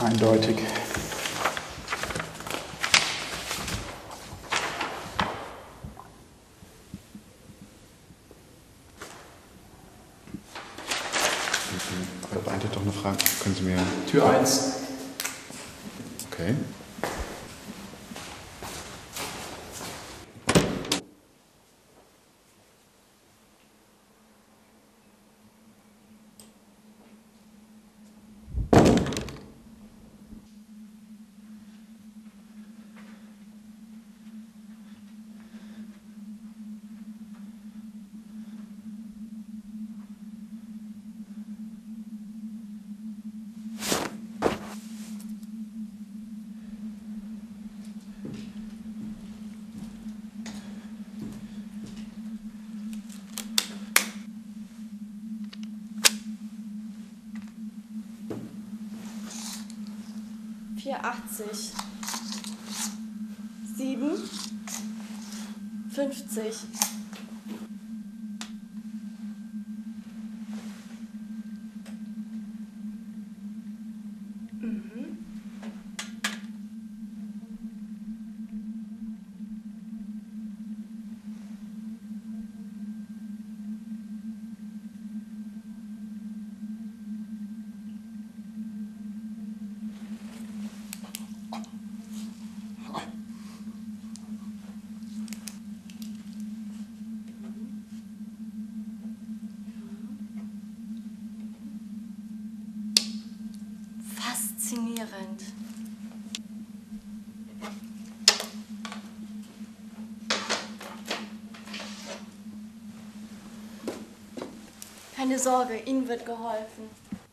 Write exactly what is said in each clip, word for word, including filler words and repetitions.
eindeutig. Aber eigentlich doch eine Frage. Können Sie mir... Tür eins. Okay. vierundachtzig, sieben, fünfzig. Mhm. Faszinierend. Keine Sorge, Ihnen wird geholfen.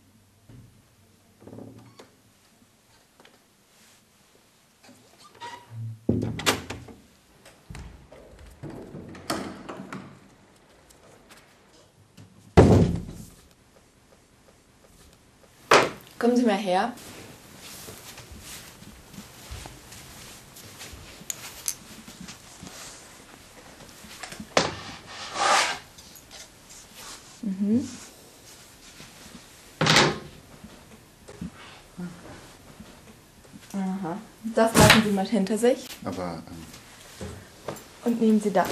Kommen Sie mal her. Mhm. Aha. Das lassen Sie mal hinter sich. Aber... Ähm, Und nehmen Sie das.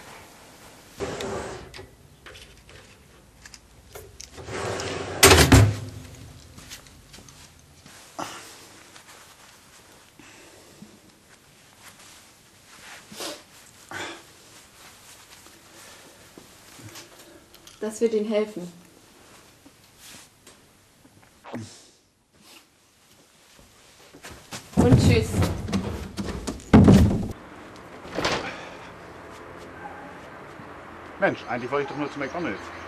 Das wird Ihnen helfen. Und tschüss. Mensch, eigentlich wollte ich doch nur zu McDonald's.